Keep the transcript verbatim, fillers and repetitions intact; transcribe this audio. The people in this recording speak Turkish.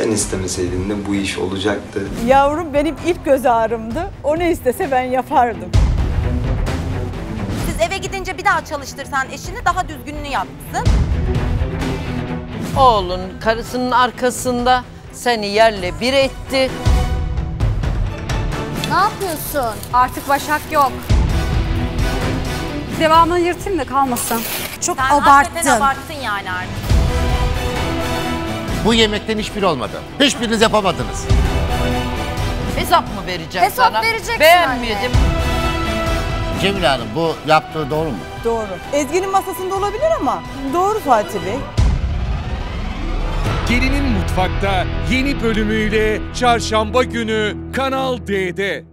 Sen istemeseydin de bu iş olacaktı. Yavrum benim ilk göz ağrımdı. O ne istese ben yapardım. Siz eve gidince bir daha çalıştırsan eşini, daha düzgününü yapsın. Oğlun karısının arkasında seni yerle bir etti. Ne yapıyorsun? Artık Başak yok. Devamını yırtayım da kalmasın. Çok Sen abarttın. hakikaten abarttın yani artık. Bu yemekten hiçbir olmadı. Hiçbiriniz yapamadınız. Hesap mı vereceğim Hesap sana? vereceksin Beğenmedim. anne. Cemile Hanım bu yaptığı doğru mu? Doğru. Ezgi'nin masasında olabilir ama doğru Fatih Bey. Gelinin Mutfak'ta yeni bölümüyle Çarşamba günü Kanal D'de.